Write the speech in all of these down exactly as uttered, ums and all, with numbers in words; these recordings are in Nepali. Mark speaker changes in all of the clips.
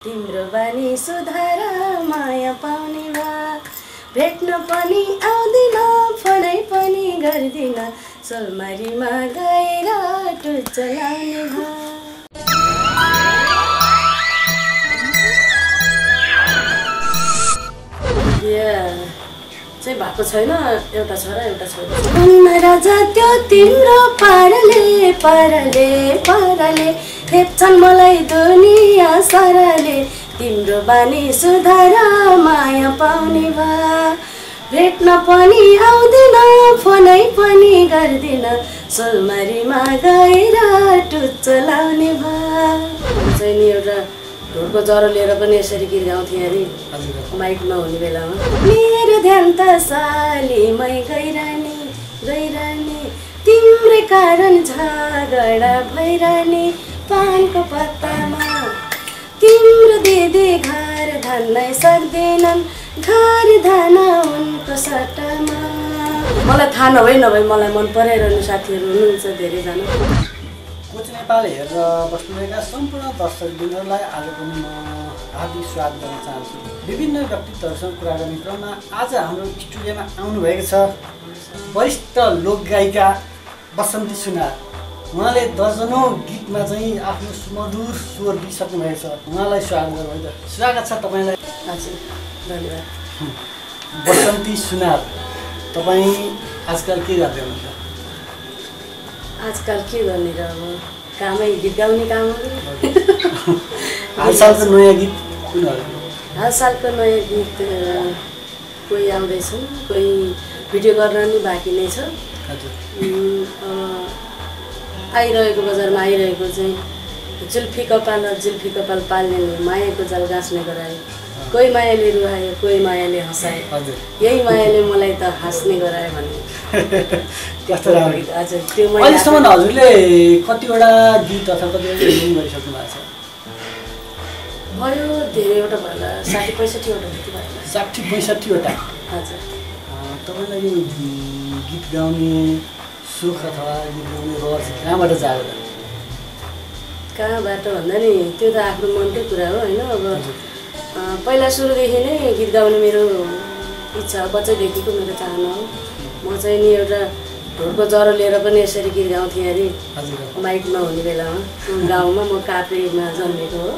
Speaker 1: तिम्रो बानी सुधार माया पाउने भा भेट्न पनि आउँदिन फोनै पनि गर्दिन सोलमारीमा गएर टुच्च लाउने भा चाहिँ भएको छैन एउटा छ र एउटा छैन राजा त्यो तिम्रो पारले पारले पारले हेप्छन् मलाई दुनिया साराले तिम्रो बानी सुधार माया पाउने भा भेट्न पनि आउँदिन फोनै पनि गर्दिन सोलमारीमा गएर टुच्च लाउने भा चाहिँ नि एउटा ढोलको जरो लिएर पनि यसरी गीत गाउँथे अरे माइक नहुने बेलामा मेरो ध्यान त सालीमै गइरहने गइरहने तिम्रै कारण झगडा भइरहने पानको पत्तामा तिम्रो दिदी घर धान्नै सक्दैनन् घर धान उनको सट्टामा मलाई थाहा नभई नभई मलाई मन पराइरहने साथीहरू हुनुहुन्छ धेरैजना
Speaker 2: कोच नेपाल हेरेर बस्नुभएका सम्पूर्ण दर्शकवृन्दलाई आज पनि म हार्दिक स्वागत गर्न चाहन्छु। विभिन्न व्यक्तित्वहरूसँग कुरा गर्ने क्रममा आज हाम्रो स्टुडियोमा आउनुभएको छ वरिष्ठ लोकगायिका बसन्ती सुनार। उहाँले दर्जनौँ गीतमा चाहिँ आफ्नो सुमधुर स्वर दिइसक्नु भएको छ। उहाँलाई स्वागत गर्नुभयो। स्वागत छ तपाईँलाई।
Speaker 1: हजुर धन्यवाद।
Speaker 2: बसन्ती सुनार, तपाईँ आजकल के गर्दै हुनुहुन्छ?
Speaker 1: आजकल के गर्ने र अब कामै गीत गाउने काम हो।
Speaker 2: हालसालको नयाँ गीत कुनहरू?
Speaker 1: हालसालको नयाँ गीत कोही आउँदैछन्, कोही भिडियो गर्न नि बाँकी नै छ। आइरहेको बजारमा आइरहेको चाहिँ जुल्फी कपाल र जुल्फी कपाल पाल्नेले मायाको जाल गाँच्ने गरायो। कोही मायाले रुवायो, कोही मायाले हँसायो, यही मायाले मलाई त हाँस्ने गरायो भन्ने।
Speaker 2: हजुर त्यो अहिलेसम्म हजुरले कतिवटा गीत अथवा कतिवटा रिलिङ गरिसक्नु भएको छ?
Speaker 1: भयो धेरैवटा भयो, साठी पैँसठीवटा गीत भयो।
Speaker 2: साठी पैँसठीवटा?
Speaker 1: हजुर।
Speaker 2: तपाईँलाई यो गीत गाउने सुख अथवा गीत गाउने रहर चाहिँ कहाँबाट जाग्यो?
Speaker 1: कहाँबाट भन्दा नि त्यो त आफ्नो मनकै कुरा हो होइन। अब पहिला सुरुदेखि नै गीत गाउने मेरो इच्छा, बच्चैदेखिको मेरो चाहना हो। म चाहिँ नि एउटा ढोलको जरो लिएर पनि यसरी गीत गाउँथे अरे माइक नहुने बेलामा। गाउँमा म काभ्रेमा जन्मेको हो,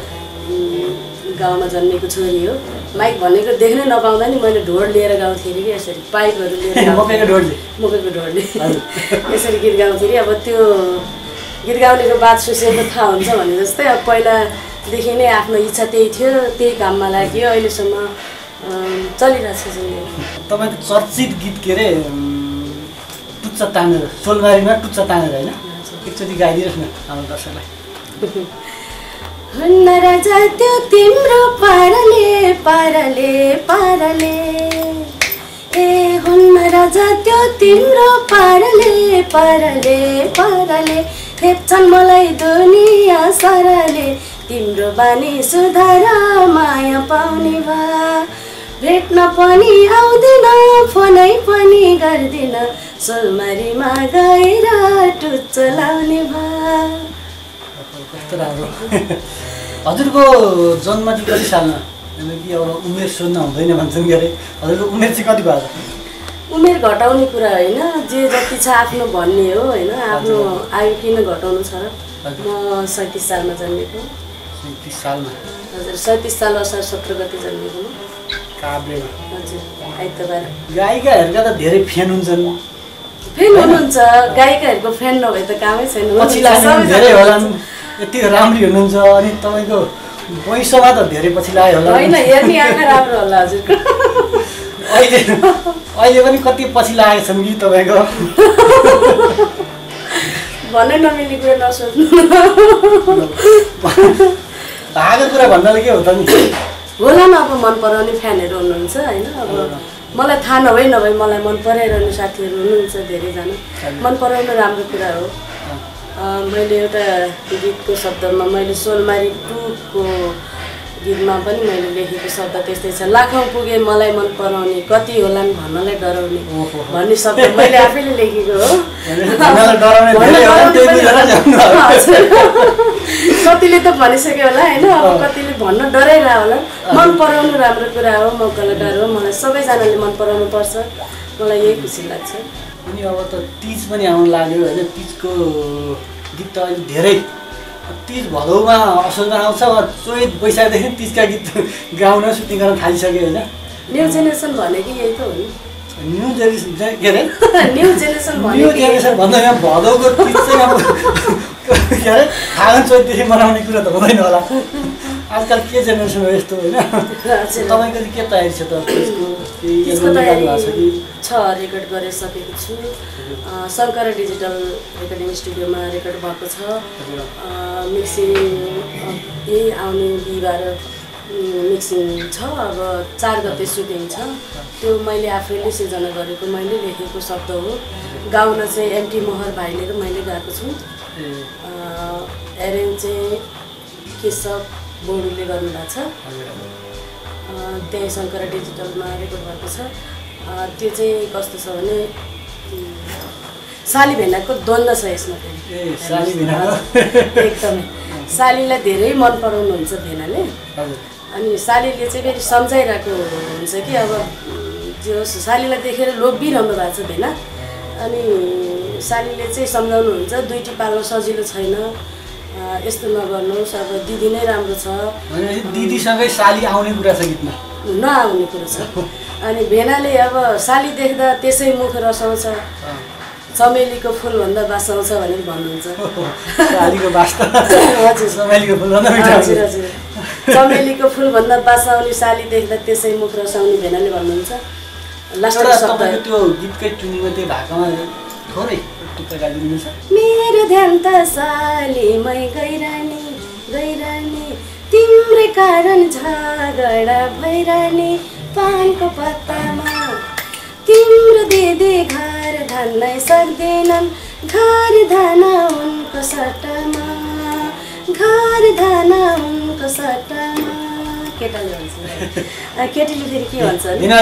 Speaker 1: गाउँमा जन्मेको छोरी हो। माइक भनेको देख्नै नपाउँदा नि मैले ढोल लिएर गाउँथेँ अरे कि यसरी पाइपहरू लिएर
Speaker 2: मकैको ढोलले
Speaker 1: मकैको ढोलले यसरी गीत गाउँथेँ अरे। अब त्यो गीत गाउनेको बात सुसेको थाहा हुन्छ भने जस्तै अब पहिलादेखि नै आफ्नो इच्छा त्यही थियो, त्यही काममा लाग्यो, अहिलेसम्म चलिरहेको छ।
Speaker 2: तपाईँको चर्चित गीत के अरे टुच्च तानेर, सोलमारीमा टुच्च तानेर होइन, एकचोटि गाइदिनुहोस् न हाम्रो दर्शकलाई।
Speaker 1: हुन्न राजा त्यो तिम्रो पारले पारले पारले ए हुन्न राजा त्यो तिम्रो पारले पारले पारले हेप्छन् मलाई दुनिया साराले तिम्रो बानी सुधार माया पाउने भा भेट्न पनि आउँदिन फोनै पनि गर्दिन सोलमारीमा गएर टुच्च लाउने भा।
Speaker 2: कस्तो राम्रो। हजुरको जन्म चाहिँ कति सालमा? कि अब उमेर सोध्न हुँदैन भन्छन् कि अरे, हजुरको उमेर चाहिँ कति भयो?
Speaker 1: उमेर घटाउने कुरा होइन, जे जति छ आफ्नो भन्ने हो होइन। आफ्नो आयु किन घटाउनु छ र? म सैँतिस सालमा जन्मेको।
Speaker 2: सैँतिस सालमा?
Speaker 1: हजुर, सैँतिस साल असार सत्र गते जन्मेको म
Speaker 2: काभ्रेमा।
Speaker 1: हजुर, आइतबार।
Speaker 2: गायिकाहरूका त धेरै फ्यान हुन्छन्।
Speaker 1: फ्यान हुनुहुन्छ, गायिकाहरूको फ्यान नभए त कामै छैन।
Speaker 2: पछि लाग्ने धेरै होलान्, यति राम्री हुनुहुन्छ अनि तपाईँको वैशमा त धेरै पछि लाग्यो होला।
Speaker 1: होइन, हेर्ने आँखा राम्रो होला हजुरको।
Speaker 2: अहिले अहिले पनि कति पछि लागेको छन् कि तपाईँको?
Speaker 1: भन्नै नमिल्ने कुरा नसोच्नु।
Speaker 2: भागको कुरा भन्नाले के हो त नि?
Speaker 1: होला न, अब मन पराउने फ्यानहरू हुनुहुन्छ होइन। अब मलाई थाहा नभई नभई मलाई मन पराइरहने साथीहरू हुनुहुन्छ धेरैजना। मन पराउनु राम्रो कुरा हो। मैले एउटा गीतको शब्दमा मैले सोलमारी टूको गीतमा पनि मैले लेखेको शब्द त्यस्तै छ, लाखौँ पुगे मलाई मन पराउने कति होलान् भन्नलाई डराउने भन्ने शब्द मैले आफैले लेखेको हो। कतिले त भनिसक्यो होला होइन अब कतिले भन्न डराइरह होला मन पराउनु राम्रो कुरा हो मौकालाई डर हो मलाई सबैजनाले मन पराउनु पर्छ मलाई यही खुसी लाग्छ
Speaker 2: अनि अब त तीज पनि आउनु लाग्यो होइन तीजको गीत त अहिले धेरै तीज भदौमा असलमा आउँछ चैत वैशाखदेखि तीजका गीत गाउन सुटिङ गर्न थालिसक्यो होइन
Speaker 1: न्यू जेनेरेसन भनेको यही त हो नि
Speaker 2: न्यू जेनेरेसन के अरे
Speaker 1: न्यू जेनेरेसन
Speaker 2: न्यू जेनेरेसन भन्दा यहाँ भदौको तीज चाहिँ अब के अरे फागुन चैतदेखि मनाउने कुरा त हुँदैन होला आजकल के जेनेरेसन हो यस्तो होइन तपाईँको चाहिँ के तयारी छ त
Speaker 1: त्यसको तयारी छ रेकर्ड गरिसकेको छु शङ्कर डिजिटल रेकर्डिङ स्टुडियोमा रेकर्ड भएको छ मिक्सिङ यही आउने बिहिबार मिक्सिङ छ अब चार गते सुटिङ छ त्यो मैले आफैले सिर्जना गरेको मैले लेखेको शब्द हो गाउन चाहिँ एमटी मोहर भाइले र मैले गाएको छु एरेन्ज चाहिँ केशव बोडुले गर्नुभएको छ त्यही शङ्कर डिजिटलमा रेकर्ड भएको छ त्यो चाहिँ कस्तो छ भने साली भेनाको द्वन्द्व छ यसमा एकदमै सालीलाई धेरै मन पराउनुहुन्छ भेनाले अनि सालीले चाहिँ फेरि सम्झाइरहेको हुन्छ कि अब जो सालीलाई देखेर लोभिरहनु भएको छ भेना अनि सालीले चाहिँ सम्झाउनुहुन्छ दुईटी पाल्न सजिलो छैन यस्तो नगर्नुहोस् अब दिदी नै राम्रो छ
Speaker 2: दिदीसँगै साली आउने कुरा छ गीतमा
Speaker 1: नआउने कुरा छ अनि भेनाले अब साली देख्दा त्यसै मुख रसाउँछ चमेलीको फुलभन्दा बासाउँछ भनेर भन्नुहुन्छ हजुर हजुर चमेलीको फुलभन्दा बासाउने साली देख्दा त्यसै मुख रसाउने भेनाले भन्नुहुन्छ
Speaker 2: त्यो गीतकै टुनीमा त्यो भाकामा थोरै
Speaker 1: मेरो ध्यान त सालीमै गइरहने गइरहने तिम्रै कारण झगडा भइरहने पानको पत्तामा तिम्रो दिदी घर धान्नै सक्दैनन् घर धान उनको सट्टामा घर धान उनको सट्टामा केटाले भन्छ केटीले फेरि के भन्छ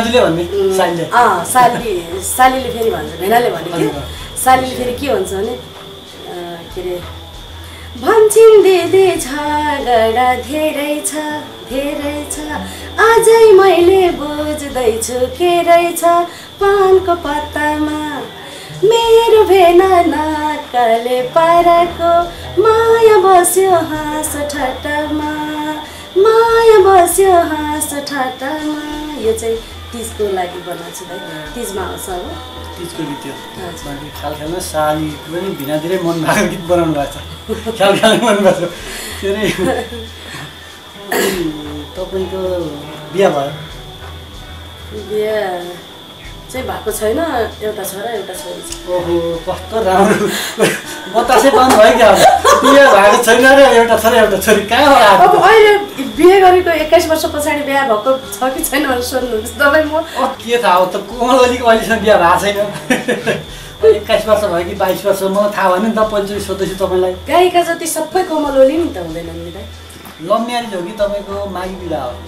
Speaker 1: साली सालीले फेरि भन्छ भेनाले भने के सालीले फेरि के भन्छ भने के अरे भन्छन् दिदी झगडा धेरै छ धेरै छ अझै मैले बुझ्दैछु के रहेछ पानको पत्तामा मेरो भेना नाकले पाराको माया बस्यो हाँस ठट्टामा माया बस्यो हाँस ठट्टामा यो चाहिँ तीजको लागि बनाएको छु भाइ तीजमा आउँछ हो
Speaker 2: तीजको गीत हो ख्याल ख्यालमा साली पनि भिना धेरै मन भएको गीत बनाउनु भएको छ ख्याल ख्याल मन भएको के अरे तपाईँको बिहा भयो
Speaker 1: बिहा चाहिँ भएको छैन एउटा छोरा एउटा छोरी छ
Speaker 2: ओहो कस्तो राम्रो बतासै पाउनु भयो क्या बिहा भएको छैन र एउटा छोरा एउटा छोरी कहाँबाट
Speaker 1: अब अहिले बिहे गरेको एक्काइस वर्ष पछाडि बिहा भएको छ कि छैन भनेर सोध्नुहुन्छ तपाईँ म
Speaker 2: के थाहा हो त कोमल अलिक अहिलेसम्म बिहा भएको छैन एक्काइस वर्ष भयो कि बाइस वर्ष मलाई थाहा भएन नि त पहिलोचोटि सोध्दैछु तपाईँलाई
Speaker 1: गायिका जति सबै कोमल ओली नि त हुँदैनन् नि त
Speaker 2: लभ म्यारेज हो कि तपाईँको मागी बिहा हो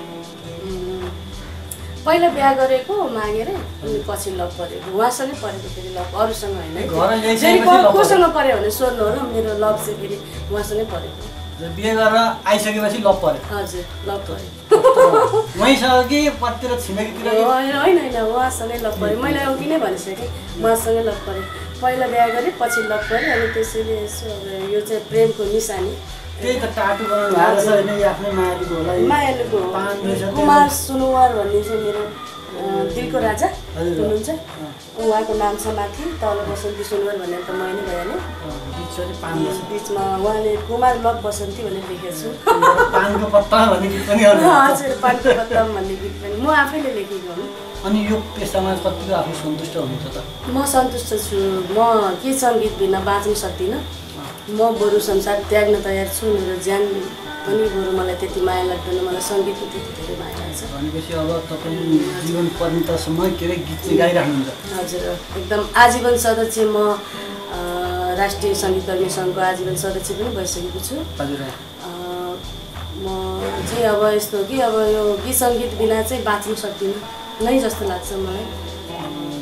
Speaker 1: पहिला बिहा गरेको मागेर अनि पछि लभ परेको उहाँसँगै परेको फेरि लभ अरूसँग होइन कोसँग पऱ्यो भने सोध्नु होला मेरो लभ चाहिँ फेरि उहाँसँगै परेको
Speaker 2: बिहे गरेर आइसकेपछि लभ पऱ्यो
Speaker 1: हजुर लभ पऱ्यो
Speaker 2: उहीँसँग कि पतिर छिमेकीतिर
Speaker 1: होइन होइन उहाँसँगै लभ पऱ्यो मैले अघि नै भनिसकेँ उहाँसँगै लभ पऱ्यो पहिला बिहा गरेँ पछि लभ पऱ्यो अनि त्यसैले यसो यो चाहिँ प्रेमको निशानी
Speaker 2: त्यही त टाटु बनाउनु भएको छ होइन आफ्नै मायालुको होला
Speaker 1: मायालुको कुमार सुनुवार भन्ने चाहिँ मेरो दिलको राजा हुनुहुन्छ उहाँको नाम छ माथि तल बसन्ती सुनुवार भनेर त मैले भइहालेँ बिचमा उहाँले कुमार लभ बसन्ती भनेर लेखेको छु
Speaker 2: पानको पत्ता भन्ने गीत पनि
Speaker 1: हजुर पानको पत्ता भन्ने गीत पनि म आफैले लेखेको हो
Speaker 2: अनि यो पेसामा कतिको आफू सन्तुष्ट हुनुहुन्छ त
Speaker 1: म सन्तुष्ट छु म के सङ्गीत बिना बाँच्न सक्दिनँ म बरु संसार त्याग्न तयार छु मेरो ज्यान पनि बरु मलाई त्यति माया लाग्दैन मलाई सङ्गीतको त्यति धेरै माया लाग्छ
Speaker 2: भनेपछि अब तपाईँ जीवन पर्यन्तसम्म के अरे गीत चाहिँ गाइराख्नुहुन्छ
Speaker 1: हजुर एकदम आजीवन सदस्य म राष्ट्रिय सङ्गीतकर्मी सङ्घको आजीवन सदस्य पनि भइसकेको छु
Speaker 2: हजुर
Speaker 1: म चाहिँ अब यस्तो कि अब यो गीत सङ्गीत बिना चाहिँ बाँच्न सक्दिनँ नै जस्तो लाग्छ मलाई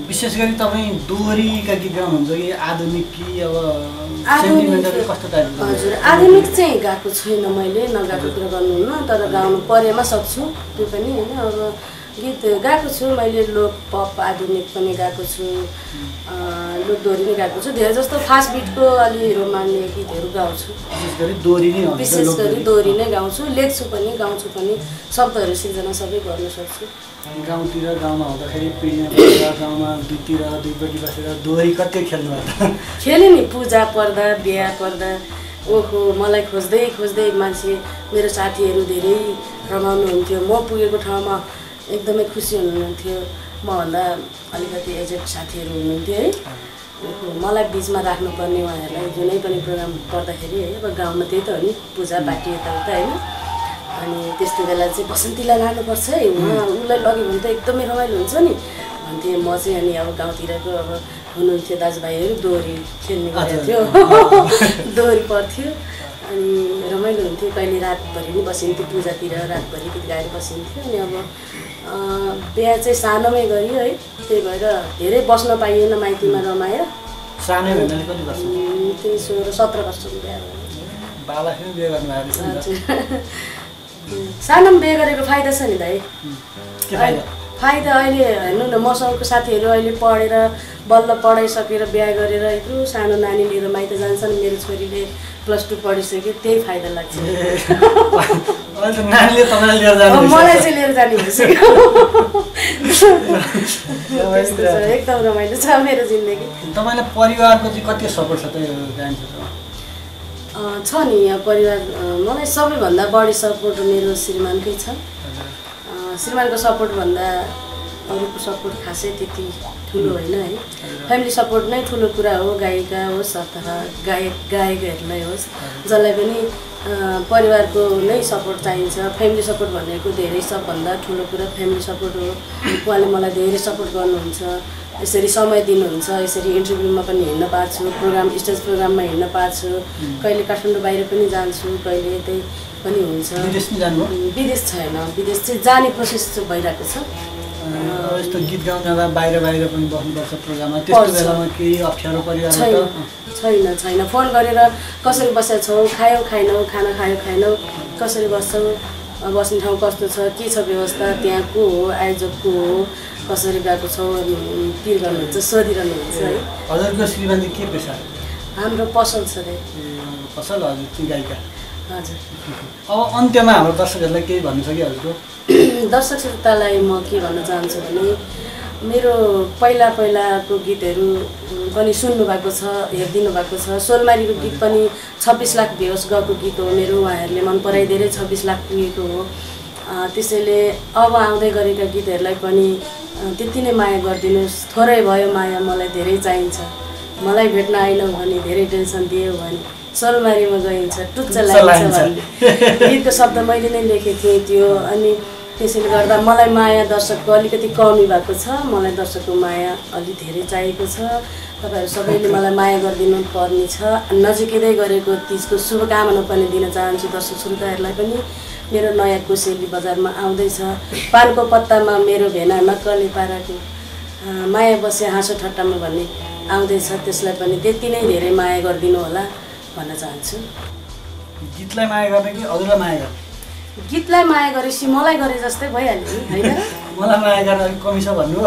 Speaker 2: विशेष गरी तपाईँ दोहोरीका गीत गाउनुहुन्छ कि आधुनिक कि अब सेन्टिमेन्टल कस्तो टाइपको?
Speaker 1: हजुर आधुनिक चाहिँ गाएको छैन मैले, नगाएको कुरा गर्नुहुन्न, तर गाउनु परेमा सक्छु त्यो पनि होइन। अब गीत गाएको छु मैले, लोक पप आधुनिक पनि गाएको छु, लोक दोहोरी नै गाएको छु। धेरै जस्तो फास्ट बिटको अलि रोमान्य गीतहरू गाउँछु।
Speaker 2: विशेष गरी दोहोरी नै
Speaker 1: विशेष गरी दोहोरी नै गाउँछु, लेख्छु पनि, गाउँछु पनि, शब्दहरू सिर्जना सबै गर्न सक्छु।
Speaker 2: गाउँतिर गाउँमा हुँदाखेरि पिँढीमा बसेर गाउँमा दुईतिर दुईपट्टि बसेर दोहोरी कति खेल्नु भयो?
Speaker 1: खेलेँ नि, पूजा पर्दा बिहा पर्दा। ओहो मलाई खोज्दै खोज्दै मान्छे मेरो साथीहरू धेरै रमाउनुहुन्थ्यो। म पुगेको ठाउँमा एकदमै खुसी हुनुहुन्थ्यो। मभन्दा अलिकति एजेड साथीहरू हुनुहुन्थ्यो है। मलाई बिचमा राख्नुपर्ने उहाँहरूलाई जुनै पनि प्रोग्राम पर्दाखेरि है। अब गाउँमा त्यही त हो नि, पूजा पार्टी यताउता होइन। अनि त्यस्तो बेला चाहिँ बसन्तीलाई लानुपर्छ है, उहाँ उसलाई लग्यो भने त एकदमै रमाइलो हुन्छ नि भन्थेँ म चाहिँ। अनि अब गाउँतिरको अब हुनुहुन्थ्यो दाजुभाइहरू, दोहोरी खेल्ने गरेको थियो, दोहोरी पर्थ्यो अनि रमाइलो हुन्थ्यो। कहिले रातभरि नै बसिन्थ्यो, पूजातिर रातभरि गीत गाएर बसिन्थ्यो। अनि अब बिहा चाहिँ सानोमै गरियो है, त्यही भएर धेरै बस्न पाइएन माइतीमा रमाएर।
Speaker 2: सानै भन्नाले कति वर्ष?
Speaker 1: त्यही सोह्र सत्र वर्षको बिहा भयो।
Speaker 2: बालाखेल बिहा गर्नुभएको रहेछ।
Speaker 1: सानोमा बिहे गरेको फाइदा छ नि दाइ।
Speaker 2: के फाइदा?
Speaker 1: फाइदा अहिले हेर्नु न, मसँगको साथीहरू अहिले पढेर बल्ल पढाइसकेर बिहा गरेर यत्रो सानो नानी लिएर माइत जान्छन्। मेरो छोरीले प्लस टू पढिसक्यो, त्यही फाइदा लाग्छ।
Speaker 2: नानीले तपाईँलाई लिएर जानु?
Speaker 1: मलाई चाहिँ लिएर जाने भइसक्यो। एकदम रमाइलो छ मेरो जिन्दगी।
Speaker 2: तपाईँलाई परिवारको चाहिँ कति सपोर्ट छ त यो गायन क्षेत्रमा?
Speaker 1: छ नि यहाँ परिवार। मलाई सबैभन्दा बढी सपोर्ट मेरो श्रीमानकै छ। श्रीमानको सपोर्टभन्दा अरूको सपोर्ट खासै त्यति ठुलो होइन है। फ्यामिली सपोर्ट नै ठुलो कुरा हो, गायिका होस् अथवा गायक गायकहरूलाई होस्, जसलाई पनि परिवारको नै सपोर्ट चाहिन्छ। फ्यामिली सपोर्ट भनेको धेरै सबभन्दा ठुलो कुरा फ्यामिली सपोर्ट हो। उहाँले मलाई धेरै सपोर्ट गर्नुहुन्छ, यसरी समय दिनुहुन्छ, यसरी इन्टरभ्यूमा पनि हिँड्न पाएको छु, प्रोग्राम स्टेज प्रोग्राममा हिँड्न पाएको छु, कहिले काठमाडौँ बाहिर पनि जान्छु, कहिले यतै पनि हुन्छ।
Speaker 2: विदेश नि जानुभयो?
Speaker 1: विदेश छैन, विदेश चाहिँ जाने प्रोसेस चाहिँ भइरहेको छ।
Speaker 2: यस्तो गीत गाउन जाँदा बाहिर बाहिर पनि बस्नुपर्छ प्रोग्राममा, त्यस्तो बेलामा केही अप्ठ्यारो परिवारमा?
Speaker 1: छैन छैन फोन गरेर कसरी बसेका छौ, खायौ खाएनौ, खाना खायौ खाएनौ, कसरी बस्छौ, बस्ने ठाउँ कस्तो छ, के छ व्यवस्था, त्यहाँ को हो, आयोजक को हो, कसरी गएको छौ, पिर गर्नुहुन्छ, सोधिरहनुहुन्छ है।
Speaker 2: हजुरको श्रीमान चाहिँ के पेसा?
Speaker 1: हाम्रो पसल छ रे।
Speaker 2: पसल? हजुर चाहिँ गायिका?
Speaker 1: हजुर।
Speaker 2: अब अन्त्यमा हाम्रो दर्शकहरूलाई केही भन्नु छ कि हजुरको?
Speaker 1: दर्शक श्रोतालाई म के भन्न चाहन्छु भने मेरो पहिला पहिलाको गीतहरू पनि सुन्नु भएको छ, हेरिदिनु भएको छ। सोलमारीको गीत पनि छब्बिस लाख भ्युज गएको गीत हो मेरो, उहाँहरूले मन पराइदिएर छब्बिस लाख पुगेको हो। त्यसैले अब आउँदै गरेका गीतहरूलाई पनि त्यति नै माया गरिदिनुहोस्। थोरै भयो माया, मलाई धेरै चाहिन्छ। मलाई भेट्न आएनौ भने धेरै टेन्सन दियो भने सोलमारीमा गइन्छ टुच्च लाग्छ भन्ने गीतको शब्द मैले नै लेखेको थिएँ त्यो। अनि त्यसैले गर्दा मलाई माया दर्शकको अलिकति कमी भएको छ, मलाई दर्शकको माया अलि धेरै चाहिएको छ। तपाईँहरू सबैले मलाई माया गरिदिनु पर्ने छ। नजिकै गरेको तिजको शुभकामना पनि दिन चाहन्छु दर्शक श्रोताहरूलाई पनि। मेरो नयाँ कोसेली बजारमा आउँदैछ, पानको पत्तामा मेरो भेना नक्कले पाराको, माया बसे हाँसो ठट्टामा भन्ने आउँदैछ, त्यसलाई पनि त्यति नै धेरै माया गरिदिनु होला भन्न चाहन्छु।
Speaker 2: गीतलाई माया गर्ने कि हजुरलाई माया गर्ने?
Speaker 1: गीतलाई माया गरेपछि मलाई गरे जस्तै भइहाल्यो नि होइन?
Speaker 2: मलाई माया गर्न अलिक कमी छ भन्नु?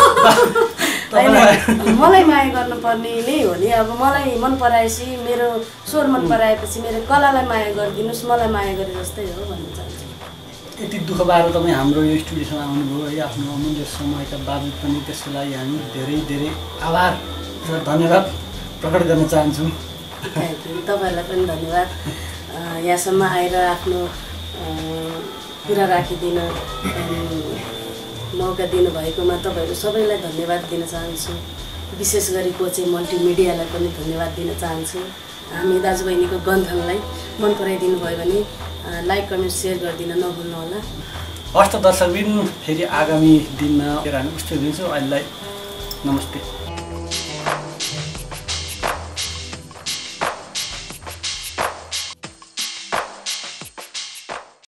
Speaker 1: मलाई माया गर्नुपर्ने नै हो नि। अब मलाई मन पराएपछि, मेरो स्वर मन पराएपछि मेरो कलालाई माया गरिदिनुहोस्, मलाई माया गरे जस्तै हो भन्न चाहन्छु।
Speaker 2: यति दुःख बारे तपाईँ हाम्रो यो स्टुडियोसम्म आउनुभयो है, आफ्नो अमूल्य समयका बावजुद पनि, त्यसको लागि हामी धेरै धेरै आभार र धन्यवाद प्रकट गर्न चाहन्छौँ।
Speaker 1: थ्याङ्क यू, तपाईँहरूलाई पनि धन्यवाद। यहाँसम्म आएर आफ्नो कुरा राखिदिन मौका दिनुभएकोमा तपाईँहरू सबैलाई धन्यवाद दिन चाहन्छु। विशेष गरी कोचे मल्टिमिडियालाई पनि धन्यवाद दिन चाहन्छु। हामी दाजुबहिनीको गन्थनलाई मन पराइदिनु भयो भने लाइक कमेन्ट सेयर गरिदिन नभुल्नुहोला।
Speaker 2: हस्त दर्शकबिन, फेरि आगामी दिनमा हामी उपस्थित हुन्छौँ। अहिलेलाई नमस्ते।